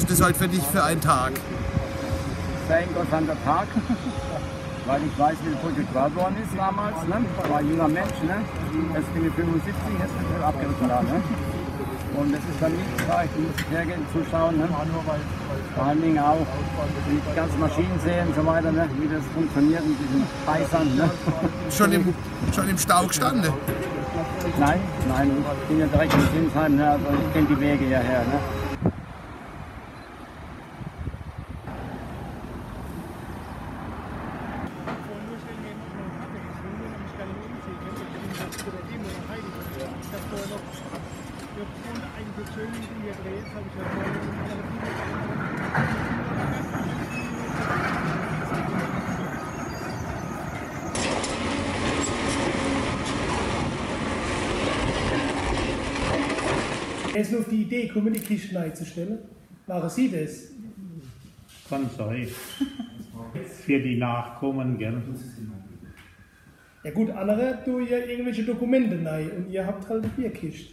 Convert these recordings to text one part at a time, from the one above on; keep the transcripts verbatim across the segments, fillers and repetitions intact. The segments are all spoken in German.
ist das heute für dich für einen Tag? Sehr interessanter Tag, weil ich weiß, wie der Projekt gebaut worden ist damals. Ne? Ich war ein junger Mensch, ne? Jetzt bin ich fünfundsiebzig, jetzt bin ich abgerissen da. Ne? Und das ist dann nicht reich, du musst hergehen, zuschauen. Ne? Vor allen Dingen auch die ganzen Maschinen sehen und so weiter, ne? Wie das funktioniert mit diesen Eisern. Ne? Schon im, schon im Stau gestanden? Nein, nein, ich bin ja direkt in Sinsheim, ne? Also ich kenne die Wege hierher. Ne? Er ist nur auf die Idee gekommen, die Kisten einzustellen. Waren Sie das? Kann sein. Für die Nachkommen, gell? Ja gut, andere tun ja irgendwelche Dokumente rein und ihr habt halt eine Bierkiste.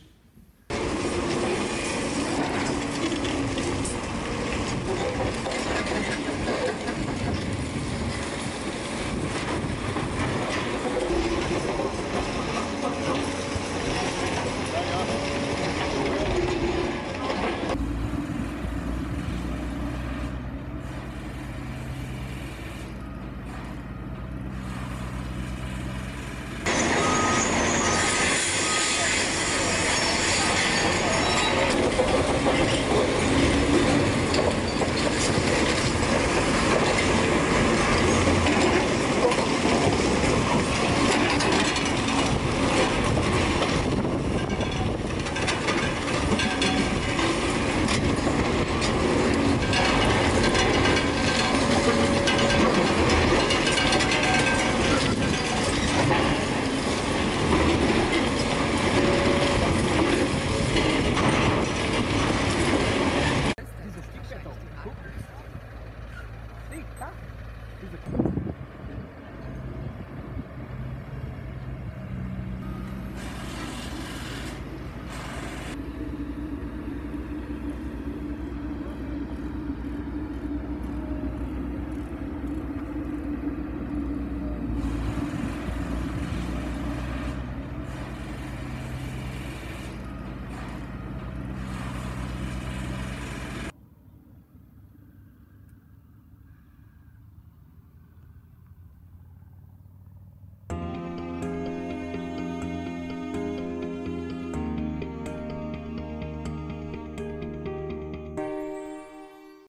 Diese